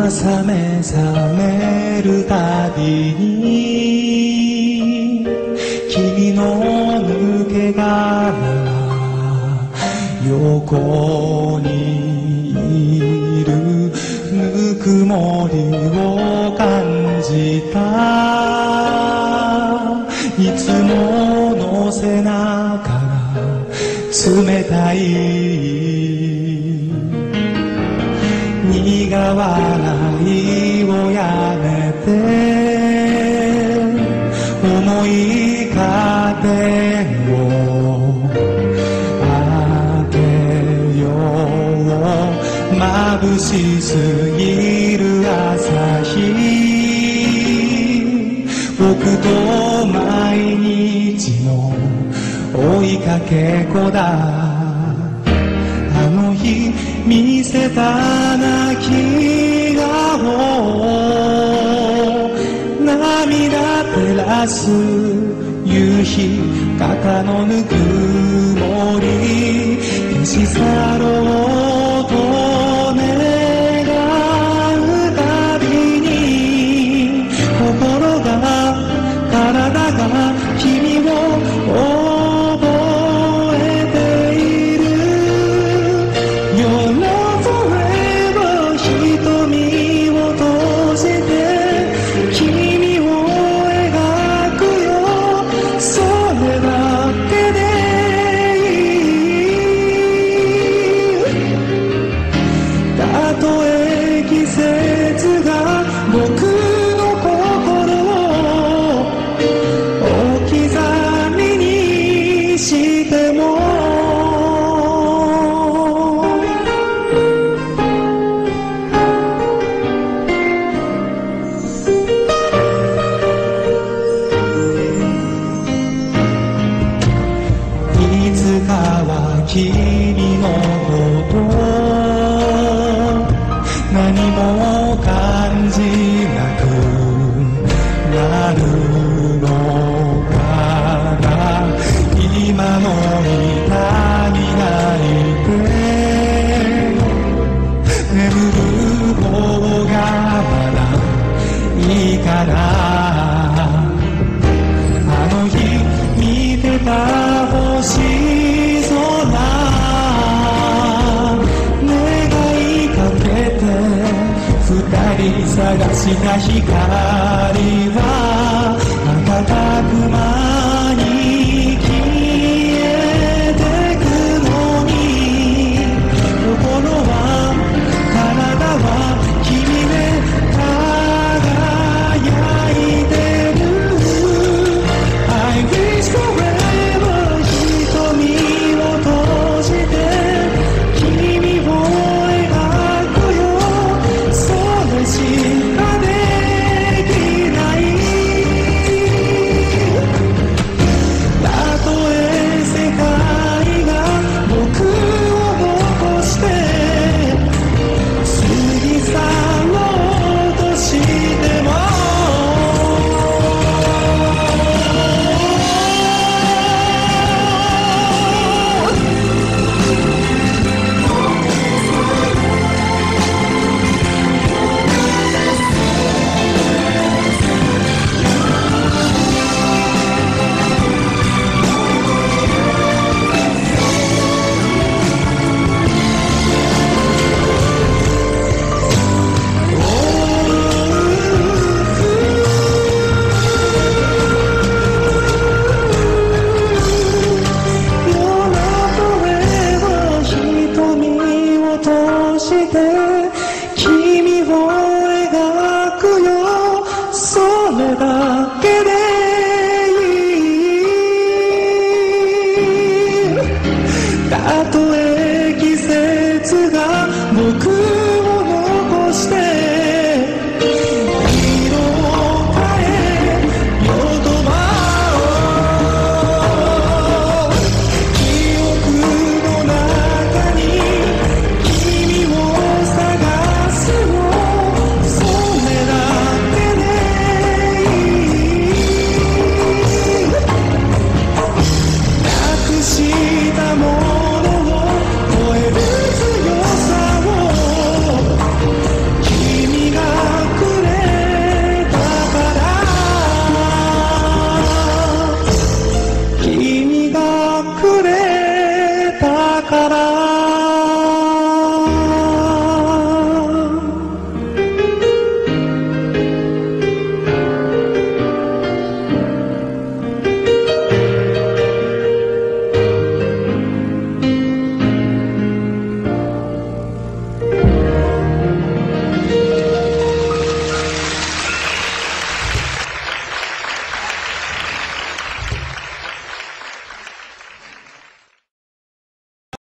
朝目覚めるたびに君の抜け殻が横にいるぬくもりを感じた。いつもの背中が冷たい。苦笑いをやめて重いカーテンを開けよう。眩しすぎる朝日、僕と毎日の追いかけっこだ。あの日見せた泣き顔、涙照らす夕日、肩のぬくもり消し去ろうと願うたびに、心が体が君を君のこと何も感じなくなるのかな。今の痛み泣いて眠る方がまだいいから。あの日見てた星探した光は瞬く間に消えてくのに、心は体は君で輝いてる。 I wish forever 瞳を閉じて君を描くよ。それし